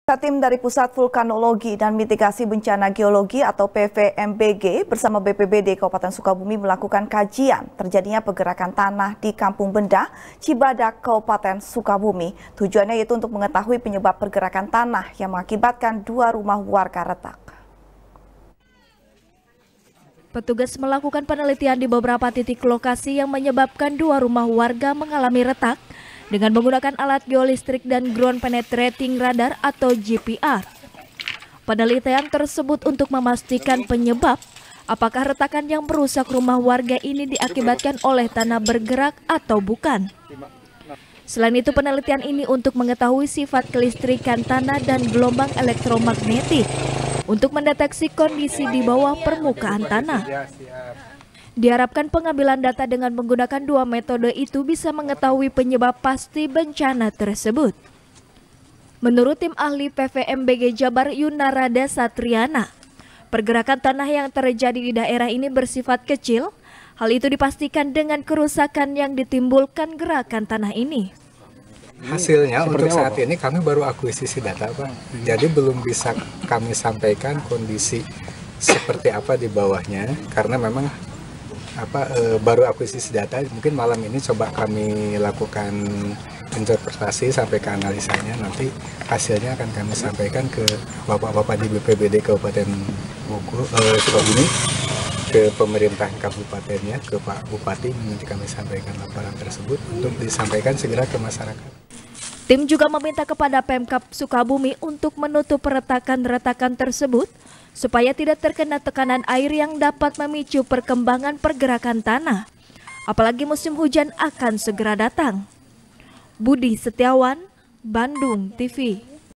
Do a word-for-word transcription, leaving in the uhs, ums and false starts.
Tim dari Pusat Vulkanologi dan Mitigasi Bencana Geologi atau P V M B G bersama B P B D Kabupaten Sukabumi melakukan kajian terjadinya pergerakan tanah di Kampung Benda, Cibadak, Kabupaten Sukabumi. Tujuannya yaitu untuk mengetahui penyebab pergerakan tanah yang mengakibatkan dua rumah warga retak. Petugas melakukan penelitian di beberapa titik lokasi yang menyebabkan dua rumah warga mengalami retak dengan menggunakan alat geolistrik dan ground penetrating radar atau G P R. Penelitian tersebut untuk memastikan penyebab apakah retakan yang merusak rumah warga ini diakibatkan oleh tanah bergerak atau bukan. Selain itu, penelitian ini untuk mengetahui sifat kelistrikan tanah dan gelombang elektromagnetik untuk mendeteksi kondisi di bawah permukaan tanah. Diharapkan pengambilan data dengan menggunakan dua metode itu bisa mengetahui penyebab pasti bencana tersebut. Menurut tim ahli P V M B G Jabar Yunarada Satriana, pergerakan tanah yang terjadi di daerah ini bersifat kecil. Hal itu dipastikan dengan kerusakan yang ditimbulkan gerakan tanah ini. Hasilnya Seperti untuk saat apa? Ini kami baru akuisisi data, Pak. Jadi belum bisa kami sampaikan kondisi seperti apa di bawahnya karena memang apa e, baru akuisisi data. Mungkin malam ini coba kami lakukan interpretasi sampai ke analisanya, nanti hasilnya akan kami sampaikan ke bapak-bapak di B P B D Kabupaten Bogor, e, Sukabumi, ke pemerintahan kabupatennya, ke Pak Bupati. Nanti kami sampaikan laporan tersebut untuk disampaikan segera ke masyarakat. Tim juga meminta kepada Pemkab Sukabumi untuk menutup retakan-retakan tersebut supaya tidak terkena tekanan air yang dapat memicu perkembangan pergerakan tanah. Apalagi musim hujan akan segera datang. Budi Setiawan, Bandung T V.